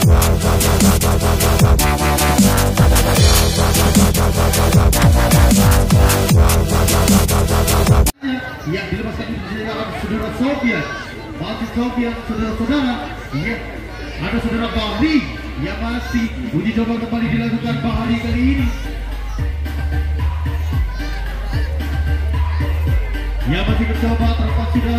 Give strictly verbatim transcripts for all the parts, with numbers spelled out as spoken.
Yang dilepaskan di dalam saudara Sofian, masih Sofian saudara-saudara. Iya, ada saudara Bahri yang masih uji coba kembali dilakukan Bahri kali ini. Ya masih mencoba terlepas sudah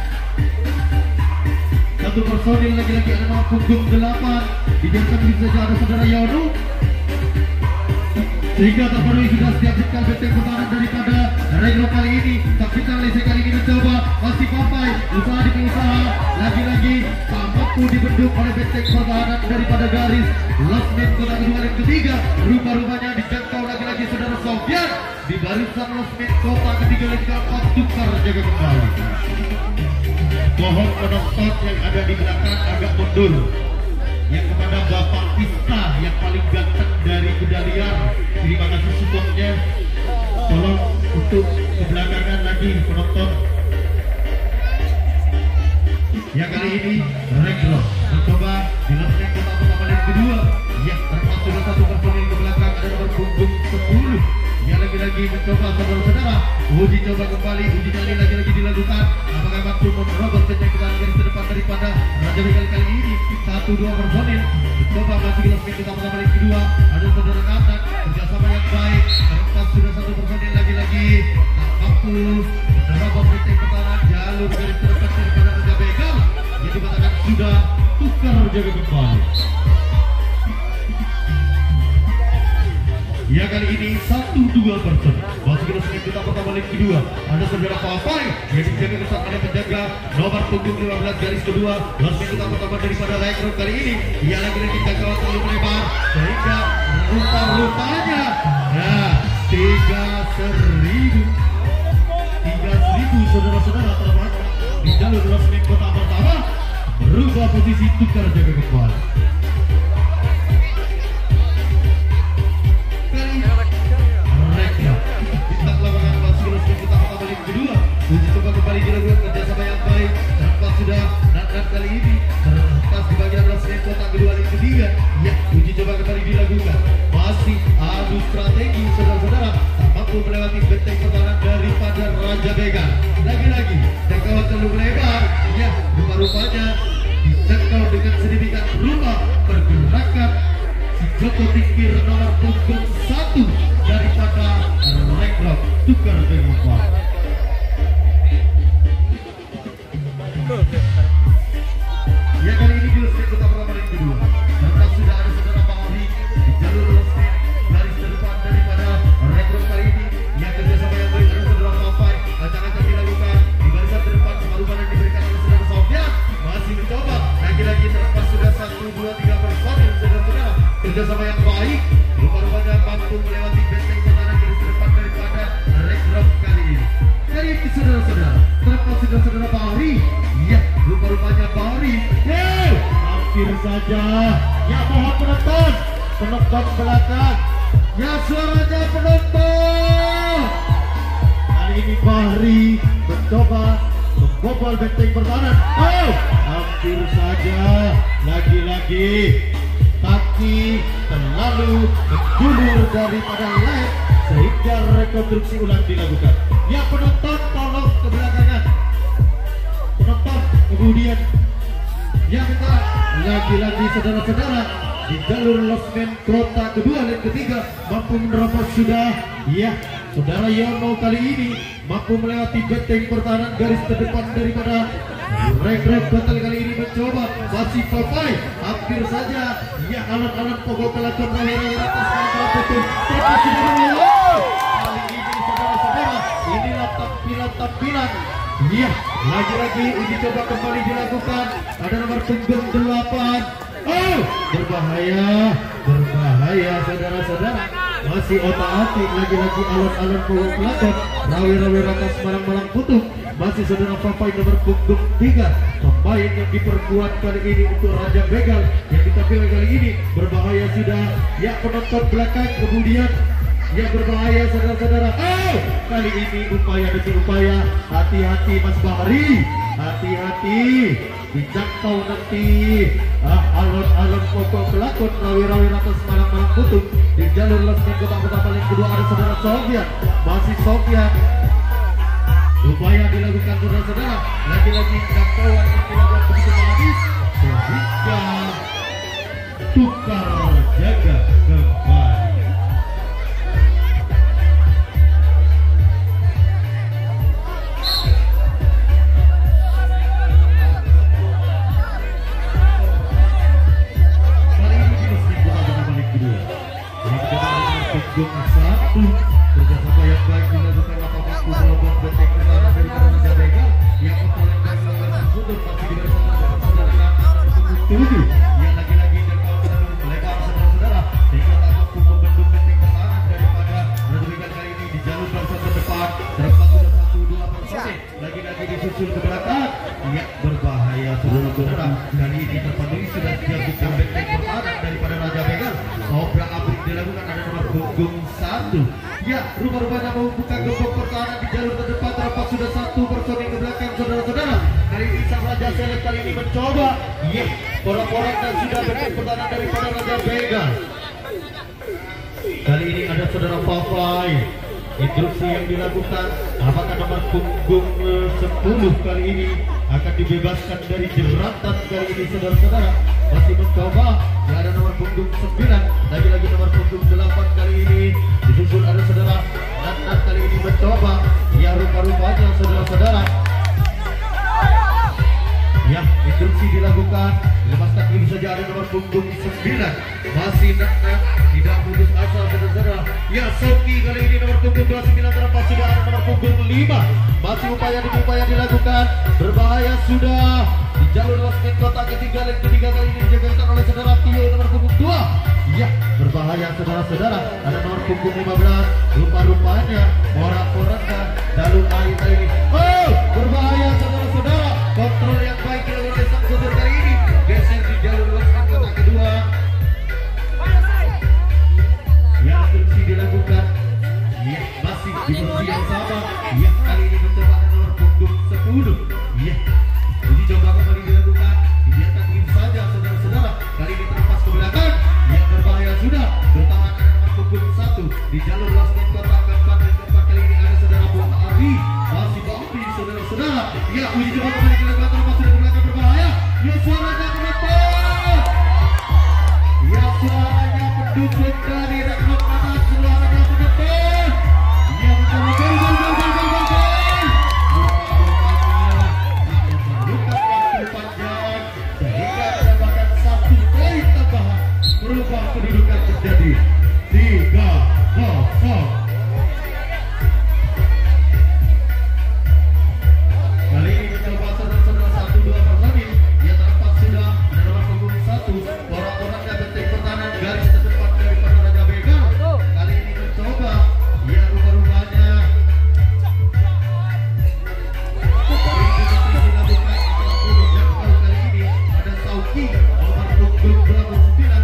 satu personil lagi-lagi ada nomor punggung delapan dibiarkan begitu saja ada saudara Yono sehingga terpenuhi sudah setiap sekal benteng pertahanan daripada Regro kali ini. Tapi Lese kali ini mencoba masih Papai usaha di usaha lagi-lagi tak mampu dibendung oleh benteng pertahanan daripada garis Losmen kota kedua dan ketiga. Rupa-rupanya dijangkau lagi-lagi saudara Sofian di barisan Losmen kota ketiga dan keempat. Tukar jaga kembali. Mohon penonton yang ada di belakang agak mundur. Yang kepada Bapak Pista yang paling ganteng dari kuda liar, terima kasih supportnya. Tolong untuk kebelakangan lagi penonton. Ya kali ini Regro mencoba di Losmen kota pertama dan kedua. Ya termasuk sudah satu personil ke belakang ada nomor punggung sepuluh. Ya lagi-lagi mencoba saudara-saudara uji coba kembali, uji nyali lagi-lagi dilakukan. Apakah mampu menerobos penjagaan garis terdepan daripada Raja Begal kali ini? Satu dua personil mencoba masih di Losmen kota pertama dan kedua. Ada saudara Katak kerjasama yang baik. Terlepas sudah satu personil lagi-lagi tak mampu menerobos penjagaan pertahanan jalur garis terdepan daripada Raja Begal. Jadi dikatakan sudah tukar jaga kembali. Ya kali ini satu dua person masuk ke Losmen kota pertama dan kedua. Ada saudara Papai yang dijaga ketat oleh penjaga nomor punggung lima belas garis kedua. Losmen kota pertama daripada Regro kali ini. Ia lagi-lagi jangkauan terlalu melebar sehingga rupa-rupanya nah tiga seribu tiga seribu saudara-saudara telah di jalur Losmen kota pertama berubah posisi tukar jaga kembali. Uji coba kembali dilakukan kerjasama yang baik. Terlepas sudah dan kali ini terlepas di bagian Losmen kota kedua dan ketiga. Ya uji coba kembali dilakukan. Masih adu strategi saudara-saudara tak mampu melewati benteng pertahanan daripada Raja Begal. Lagi-lagi jangkauan terlalu lebar. Ya rupa-rupanya dijangkau dengan sedemikian rupa pergerakan si Joko Tingkir nomor punggung satu daripada Regro tukar dengan Pak. Ya kali ini di Losmen kota pertama dan kedua. Terlepas sudah ada saudara Bahri di jalur Losmen garis terdepan daripada Regro kali ini. Yang kerjasama yang baik ada saudara Papai. Acak-acak dilakukan di barisan terdepan separuh yang diberikan oleh saudara Sofian. Masih mencoba lagi-lagi terlepas sudah satu dua tiga personil saudara-saudara. Kerjasama yang baik rupa-rupanya mampu melewati benteng pertahanan garis terdepan daripada Regro kali ini. Kali ini saudara-saudara terlepas sudah saudara Bahri. Ya rupa-rupanya Bahri. Yeay, hampir saja. Ya mohon penonton, penonton belakang. Ya suaranya penonton. Kali ini Bahri mencoba membobol benteng pertahanan. Oh, hampir saja. Lagi-lagi kaki terlalu menjulur daripada led sehingga rekonstruksi ulang dilakukan. Ya penonton tolong ke belakangan. Penonton kemudian yang kita lagi-lagi saudara-saudara di jalur Losmen kota kedua dan ketiga mampu menerobos sudah. Ya saudara Yono kali ini mampu melewati benteng pertahanan garis terdepan daripada Regro batal kali ini mencoba masih Papai hampir saja. Ya alat-alat pokok kelakon rawi-rawi atas kapal betul terlepas sudah kali ini saudara-saudara inilah tampilan-tampilan. Iya, lagi-lagi uji coba kembali dilakukan. Ada nomor punggung delapan. Oh, berbahaya, berbahaya saudara-saudara. Masih otak-atik lagi-lagi alat-alat pokok kelakon rawi-rawi ratas malang-malang putus. Masih saudara Papai nomor punggung tiga. Pemain yang diperkuat kali ini untuk Raja Begal yang ditampilkan kali ini berbahaya sudah. Ya penonton belakang kemudian yang berbahaya saudara-saudara. Oh, kali ini upaya demi upaya. Hati-hati Mas Bahri, hati-hati dijangkau nanti ah, alun-alun pokok pelakon rawi-rawi ratus malang-malang putung di jalur losmen kotak pertama yang kedua ada saudara Sofian, masih Sofian. Upaya dilakukan saudara-saudara, lagi-lagi jangkauan yang dilakukan begitu habis sehingga tukar jaga kembali. Punggung satu kerjasama yang baik dilakukan lapangan Kubalobon Betek Utara dari Raja Begal yang memperolehkan langganan sudut masih di barisan saudara punggung tujuh yang lagi-lagi jangkau terlalu melebar saudara-saudara sehingga tak mampu membendung Betek pertahanan daripada Raja Begal kali ini di jalur barisan terdepan terdapat sudah satu dua personil lagi-lagi disusul ke belakang yang berbahaya saudara-saudara kali ini terpenuhi sudah dilakukan Betek pertahanan daripada Raja Begal. Obrak abrik dilakukan ada nomor punggung satu. Ya, rupa-rupanya mau buka gembok pertahanan di jalur terdepan terdapat sudah satu personil ke belakang saudara-saudara. Kali ini sang Raja Seleb kali ini mencoba. Ya, porak-porak dan sudah bermain pertahanan daripada Raja Begal. Kali ini ada saudara Fafai. Instruksi yang dilakukan apakah nomor punggung sepuluh kali ini akan dibebaskan dari jeratan kali ini saudara-saudara. Masih mencoba ya ada nomor punggung sembilan, lagi-lagi nomor punggung delapan kali ini disusul ada saudara Nathan kali ini mencoba ya rupa-rupanya saudara-saudara ya instruksi dilakukan dilepaskan dulu saja ada nomor punggung sembilan masih Nathan tidak putus asa saudara-saudara ya Soki kali ini nomor punggung dua puluh sembilan terlepas sudah ada nomor punggung lima masih upaya demi upaya dilakukan berbahaya sudah di jalur losmen kotak ketiga dan ketiga kali ini dijaga oleh saudara Tio nomor punggung dua ya berbahaya saudara-saudara ada nomor punggung lima belas rupa-rupanya porak-poraknya jalur air kali ini oh berbahaya saudara-saudara kontrol yang baik dilakukan oleh sang sopir kali ini geser di jalur losmen kotak kedua ya instruksi dilakukan ya masih di posisi yang sama ya kali ini mencoba nomor punggung sepuluh ya uji coba kembali dilakukan dibiarkan begitu saja saudara-saudara kali ini terlepas ke belakang yang berbahaya sudah bertahan ada nomor punggung satu di jalur losmen kotak keempat dan keempat kali ini ada saudara Buah Ari masih Bambi saudara-saudara ya uji coba kembali dilakukan terlepas sudah ke belakang berbahaya ya suaranya menonton ya suaranya pendukung dari Rekrut Mana suaranya menonton ya mencoba gol gol gol gol gol gol gol berubah kedudukan terjadi tiga kosong. Kali ini mencoba saudara-saudara satu dua personil yang terlepas sudah ada nomor punggung satu orang-orangnya Betek pertahanan garis terdepan daripada Raja Begal. Kali ini mencoba ya rupa-rupanya kali ini ada Sauki nomor punggung dua puluh sembilan.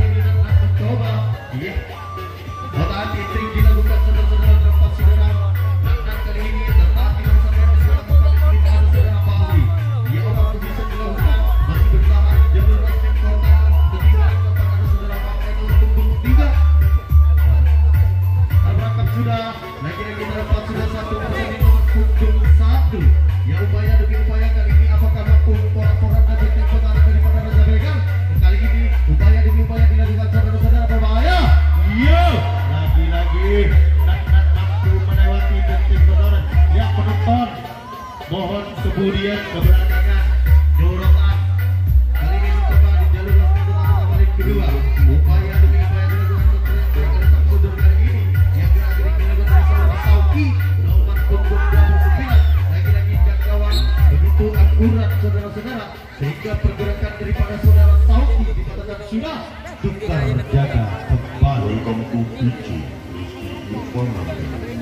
Iya, kotaan trik dilakukan saudara-saudara terlepas saudara Nathan kali ini tetap di barisan yang saudara tempat kali ini ada saudara Bali. Ia orang bisa dilakukan masih bertahan di jalur losmen kota ketiga dan keempat ada saudara Bali nomor punggung tiga. Terberangkap sudah lagi-lagi terlepas sudah satu persen di nomor punggung satu. Ya upaya demi upaya kali ini apakah mampu porak-porak dan Betek pertahanan daripada Raja Begal. Kali ini upaya demi upaya dilakukan saudara-saudara berbahaya. Yo, lagi-lagi Nathan mampu melewati Betek pertahanan. Ya penonton, mohon kemudian keberanian dorongan. Kali ini mencoba di jalur losmen kotak balik kedua. Upaya demi upaya dilakukan saudara oleh sang sudut kali ini. Yang terakhir dilakukan oleh saudara Sauki nomor punggung dua puluh sembilan. Lagi-lagi jangkauan begitu akurat saudara-saudara sehingga pergerakan daripada saudara Sauki dikatakan sudah tukar jaga kembali. Welcome to P C Rizky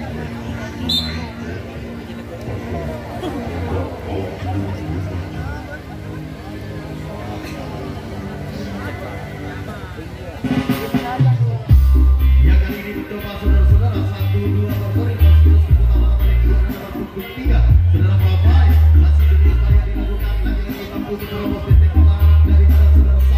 ya kali ini mencoba saudara-saudara satu dua personil masih terus pertama kali kedua nomor punggung tiga saudara Bapak masih demi upaya dilakukan lagi-lagi mampu menerobos Betek pertahanan daripada saudara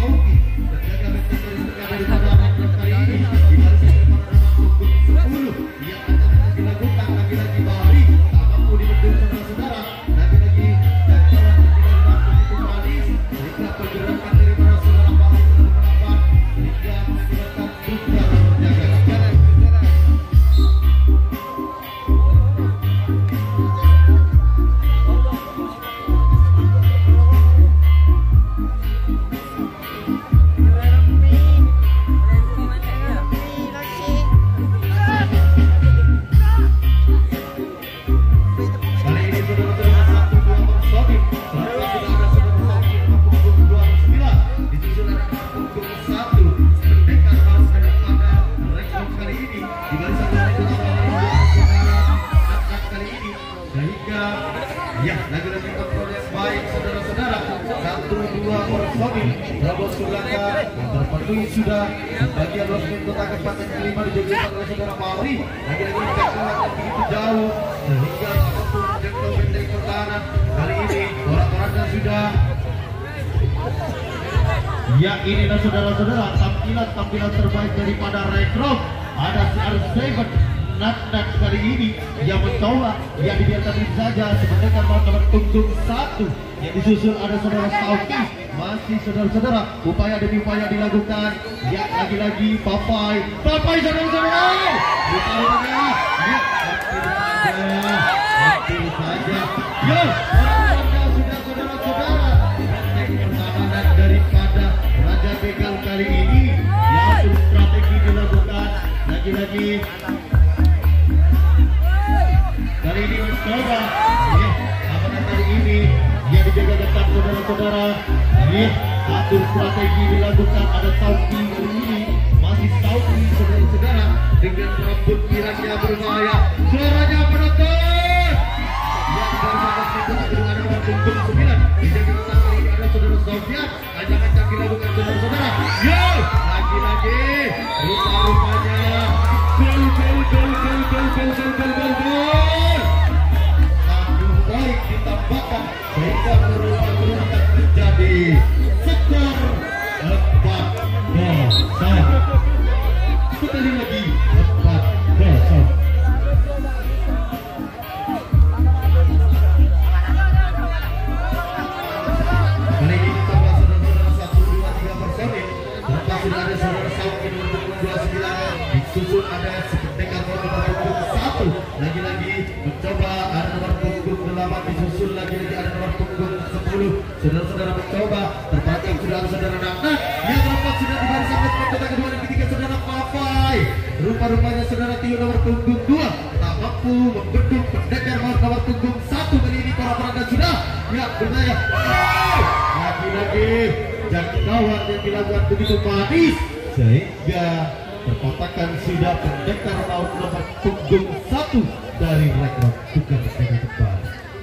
dua personil Rabos ke belakang terpenuhi sudah bagian losmen kotak kesempatan kelima dijaga oleh saudara Mauri. Lagi-lagi jangkauan yang begitu jauh sehingga mampu menjangkau benteng pertahanan. Kali ini orang-orangnya sudah ya ini dan saudara-saudara tampilan tampilan terbaik daripada Rekrop. Ada si Arus Seven Nat-Nat kali ini yang mencoba, yang dibiarkan ini saja sebenarnya nomor punggung satu yang disusul ada saudara Sauki. Masih saudara-saudara upaya demi upaya dilakukan, ya lagi-lagi Papai Papai saudara-saudara upaya ya hampir saja yo orang-orang sudah saudara-saudara benteng pertahanan daripada Raja Begal kali ini yang sudah strategi dilakukan lagi-lagi. Kali ini mencoba, ya, apakah kali ini dia dijaga ketat saudara-saudara? Ya, atur strategi dilakukan. Ada Sauki kali ini, masih Sauki saudara-saudara dengan rambut pirangnya berbahaya. Suaranya penonton. Yang baru saja sedang kedua ada nomor punggung sembilan. Dijaga ketat kali ini ada saudara Sofian. Ajak-ajak dilakukan saudara-saudara. Yo, lagi-lagi rupa-rupanya. Gol, gol, gol, gol, gol, gol, gol, gol, gol, gol. Baik ditambahkan sehingga berubah-ubah menjadi skor empat kosong. Sekali lagi empat kosong. Kali ini ditambah saudara-saudara satu, dua, tiga personil. Terlepas sudah ada saudara Sauki nomor dua puluh sembilan. Disusul ada sependekar nomor punggung satu. Lagi-lagi mencoba ada nomor punggung delapan, disusul lagi-lagi ada nomor punggung sepuluh. Saudara-saudara mencoba terpakang sudah ada saudara Nat-Nat yang terlepas sudah di barisan kotak kedua dan ketiga saudara Papai. Rupa-rupanya saudara Tio nomor punggung dua tak mampu membendung pendekar nomor punggung satu. Kali ini para peranda sudah ya berdaya. Lagi-lagi jangkauan yang dilakukan begitu manis sehingga terkotakkan sudah pendekar laut nomor punggung satu dari Rekrop tukar tengah depan.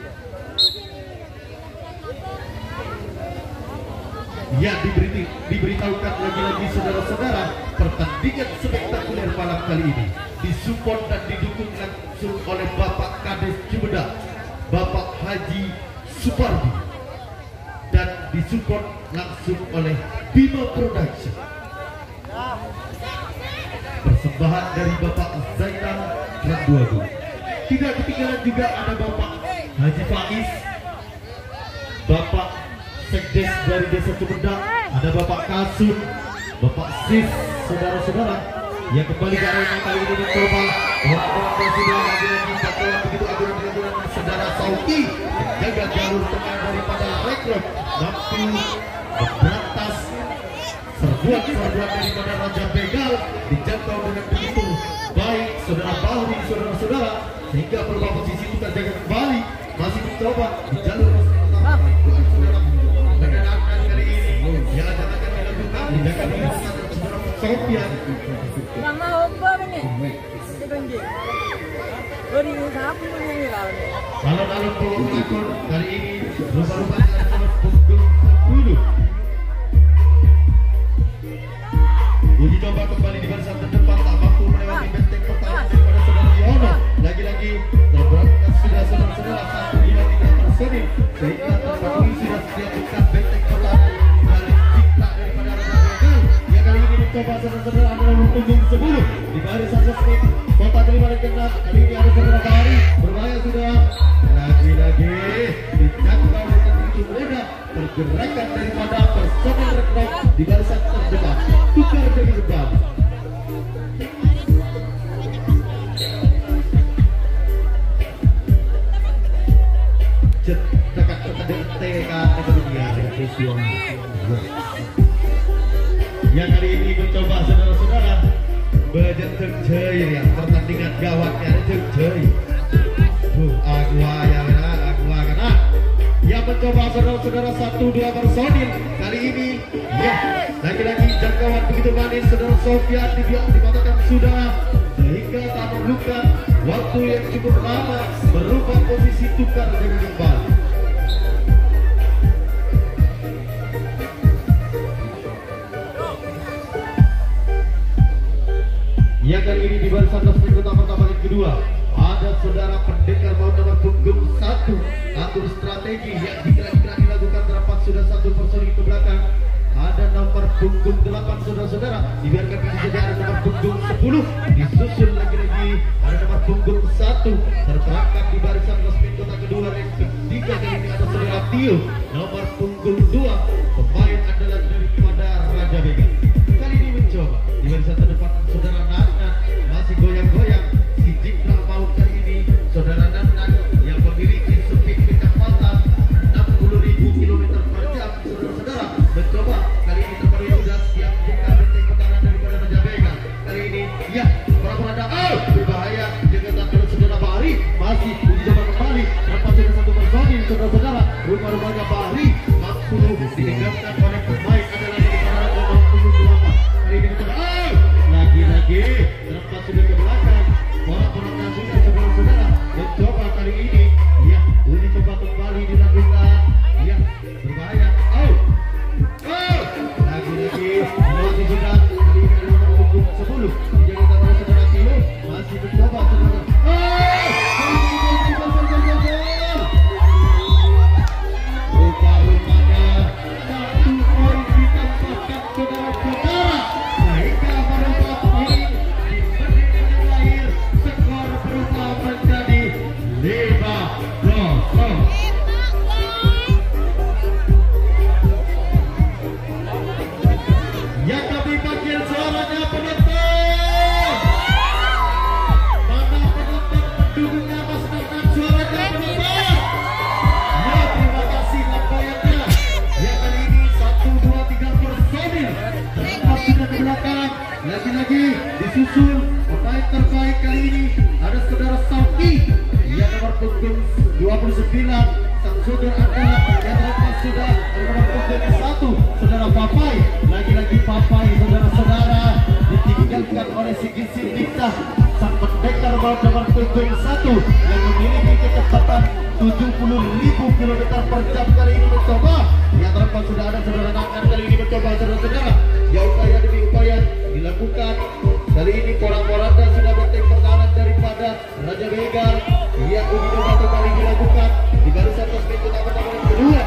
Ya diberi, diberitahukan lagi-lagi saudara-saudara pertandingan spektakuler malam kali ini disupport dan didukung langsung oleh Bapak Kades Cibedak, Bapak Haji Supardi, dan disupport langsung oleh Bima Production. Persembahan dari Bapak Zainal Randuagu. Tidak ketinggalan juga ada Bapak Haji Faiz, Bapak Sekdes dari Desa Cibedak, ada Bapak Kasum, Bapak Sis, saudara-saudara yang kembali ke arena kali ini mencoba orang-orang presiden lagi-lagi jadwal begitu aguran-aguran saudara Sauki menjaga jalur tengah daripada Rekrop mampu memberantas serbuan-serbuan daripada Raja Begal dijangkau dengan begitu baik saudara Bahri, saudara-saudara sehingga berubah posisi itu terjaga kembali masih mencoba di jalur saudara mengenalkan kali ini yang akan akan dilakukan dijaga dengan saudara Sofian. Nama apa ini? Sebenji. Beri sapu ini lah. Alon-alon pelakon kali ini rupa-rupanya adalah punggung sepuluh. Uji coba kembali di barisan terdepan tak mampu melewati benteng pertahanan daripada saudara Yono. Lagi-lagi terberangkat sudah saudara-saudara satu dua tiga personil sehingga terpenuhi sudah sediakan benteng pertahanan dari cipta daripada Raja Begal. Yang kali ini mencoba saudara-saudara adalah punggung sepuluh di barisan resmi kota kelima dan keenam. Kali ini ada saudara Bahari berbahaya sudah. Lagi-lagi dijangkau dengan begitu mudah pergerakan daripada personil Rekrop di barisan terdepan. Tukar dengan kembali. Dekat terkadang T K ekonominya dengan visual. Yang kali ini mencoba saudara-saudara berjentung cair ya pertandingan gawatnya jentung cair. Tuh agua ya benar agua kena. Yang mencoba saudara-saudara satu dua personil kali ini ya lagi-lagi jangkauan begitu manis saudara Sofian dikatakan sudah sehingga tak memerlukan waktu yang cukup lama berubah posisi tukar dengan kembali. Ya, dikira-kira dilakukan terlepas sudah satu personil ke belakang. Ada nomor punggung delapan saudara-saudara, dibiarkan begitu saja. Ada nomor punggung sepuluh, disusul lagi-lagi ada nomor punggung satu, terperangkap di barisan resmi kota kedua leg ketiga. Kali ini ada saudara Tio, nomor punggung dua, pemain andalan daripada Raja Vega. Kali ini mencoba di barisan terdepan saudara Nanan, masih goyang-goyang. Si Jitra Maut kali ini saudara Nanan yang memiliki speed kecepatan enam puluh ribu kilometer per jam. Saudara-saudara mencoba kali ini terbaru sudah siap jika benteng pertahanan daripada Raja Vega. Kali ini ya pura-pura ada oh berbahaya dengan tangan saudara Bahari, masih uji coba kembali terlepas dengan satu personil saudara-saudara. Rupa-rupanya Bahari mampu ditinggalkan oleh pemain adalah dari pertahanan nomor punggung delapan. Kali ini mencoba oh lagi-lagi terlepas sudah ke belakang. Pura-pura sudah saudara-saudara mencoba kali ini ya uji coba kembali dilakukan. Ya berbahaya oh oh lagi-lagi masih sudah kali ini ada nomor punggung sepuluh dijaga oleh saudara Tio, masih mencoba saudara oh rupa-rupanya satu poin ditambahkan saudara-saudara sehingga pada saat ini di menit terakhir skor berubah menjadi lima kosong. Yang kami panggil suaranya penonton. Mana penonton pendukungnya Mas Nathan, suaranya penonton. Ya terima kasih lambayannya. Ya kali ini satu dua tiga personil terlepas sudah ke belakang. Lagi-lagi disusul pemain terbaik kali ini ada saudara Sauki yang nomor punggung dua puluh sembilan. Sang saudara adalah yang terlepas sudah nomor punggung satu saudara Papai. Lagi-lagi Papai saudara-saudara ditinggalkan oleh Sigit Sindikta, sang pendekar maut nomor punggung satu yang memiliki kecepatan tujuh puluh ribu kilometer per jam. Kali ini mencoba yang terlepas sudah ada saudara Nakan. Kali ini mencoba saudara-saudara ya upaya demi upaya dilakukan. Kali ini porak-poranda sudah benteng pertahanan daripada Raja Vega. Ya uji coba kembali dilakukan di barisan resmi kota pertahanan kedua.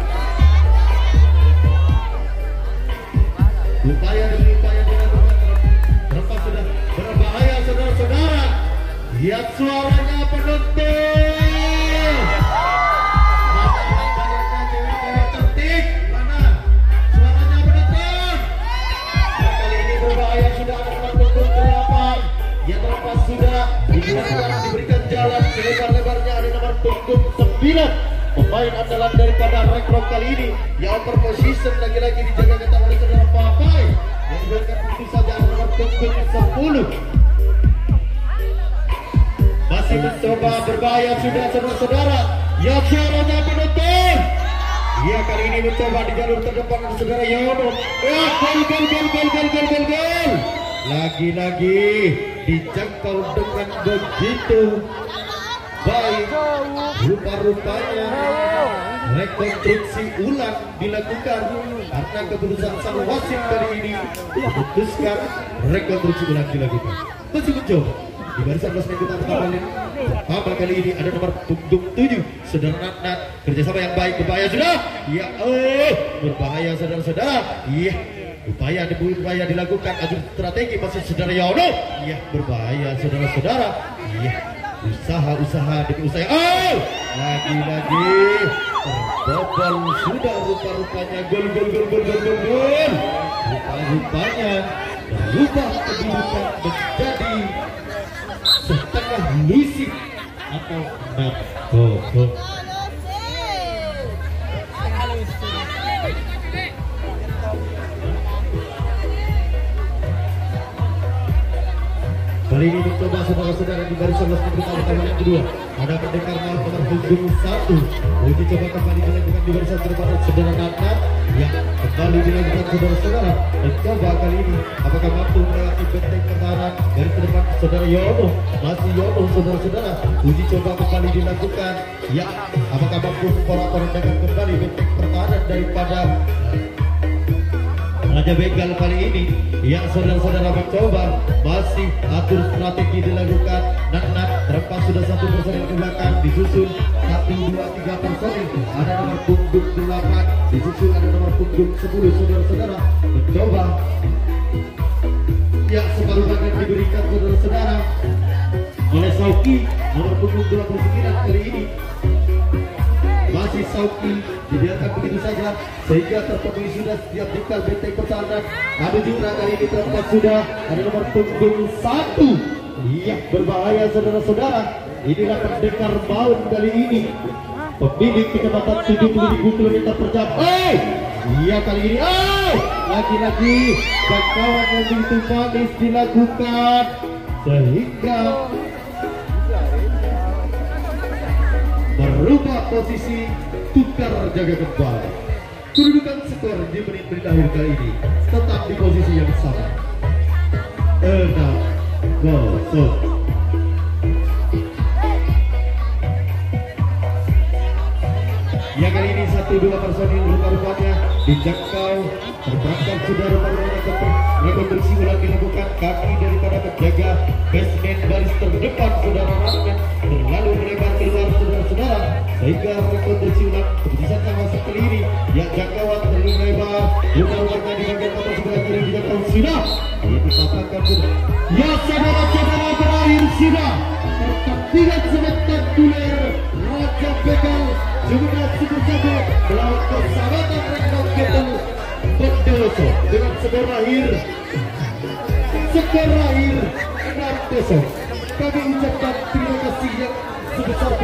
Upaya demi upaya dilakukan terlepas sudah berbahaya saudara-saudara. Lihat suaranya penonton. Mana suaranya cewek-cewek cantik? Mana suaranya penonton? Nah, kali ini berbahaya sudah ada nomor punggung delapan. Yang terlepas sudah diberikan, diberikan jalan selebar-lebarnya ada nomor punggung sembilan. Pemain andalan daripada Rekrok kali ini yang over position lagi-lagi dijaga ketat oleh saudara Papai yang diberikan begitu saja ada nomor punggung sepuluh. Masih mencoba berbahaya sudah saudara-saudara. Ya suaranya penonton. Ya kali ini mencoba di jalur terdepan ada saudara Yono. Ya gol gol gol gol gol gol gol gol. Lagi-lagi dijangkau dengan begitu baik. Rupa-rupanya rekonstruksi ulang dilakukan karena keputusan sang wasit kali ini memutuskan rekonstruksi ulang dilakukan. Masih mencoba di barisan resmi kota pertahanan pertama kali ini ada nomor punggung tujuh saudara Natnat, kerjasama yang baik berbahaya sudah ya oh berbahaya saudara-saudara. Iya upaya demi upaya dilakukan adu strategi masih saudara Yono. Iya berbahaya saudara-saudara. Iya usaha-usaha demi usaha oh lagi-lagi terbobol sudah rupa-rupanya gol gol gol gol gol gol gol. Rupa-rupanya berubah kedudukan menjadi setengah lusik atau enam kosong. Kali ini mencoba saudara-saudara di barisan resmi pertama yang kedua ada pendekar maut nomor punggung satu. Uji coba kembali dilakukan di barisan terdepan saudara Nathan yang kembali dilakukan saudara-saudara. Mencoba kali ini apakah mampu melewati benteng pertahanan dari terdepan saudara Yono. Masih Yono saudara-saudara. Uji coba kembali dilakukan ya apakah mampu porak-porandakan kembali benteng pertahanan daripada Raja Begal kali ini yang saudara-saudara mencoba masih atur strategi dilakukan. Nak-nak Terlepas sudah satu personil ke belakang, disusul satu, dua, tiga personil. Ada nomor punggung delapan, disusul ada nomor punggung sepuluh. Saudara-saudara mencoba. Ya, separuh bagian diberikan saudara-saudara oleh Sauki nomor punggung dua puluh sembilan kali ini. Masih Sauki dibiarkan begitu saja sehingga terpenuhi sudah setiap dikal benteng pertahanan. Ada juga kali ini terlepas sudah ada nomor punggung satu. Iya, berbahaya saudara-saudara. Inilah pendekar maut kali ini, pemilik kecepatan tujuh puluh ribu kilometer per jam. Eh, iya kali ini, eh, lagi-lagi jangkauan yang begitu manis dilakukan sehingga merubah posisi, tukar jaga kembali. Kedudukan skor di menit-menit akhir kali ini tetap di posisi yang sama, enam kosong. Ya, kali ini satu dua personil rupa-rupanya dijangkau, terperangkap sudah rupa-rupanya rekonstruksi ulang dilakukan. Kaki daripada penjaga basement baris terdepan saudara-saudara terlalu melebar keluar saudara-saudara sehingga rekonstruksi ulang keputusan sama sekali ini yang jangkauan terlalu lebar rupa-rupanya di bagian atas sebelah kiri dijangkau sudah dipatahkan sudah. Ya, saudara-saudara, berakhir sudah pertandingan spektakuler Raja Begal Jumlah Super Jago melawan persahabatan Rekor Ketel Bondowoso dengan skor akhir skor akhir enam kosong. Kami ucapkan terima kasih yang sebesar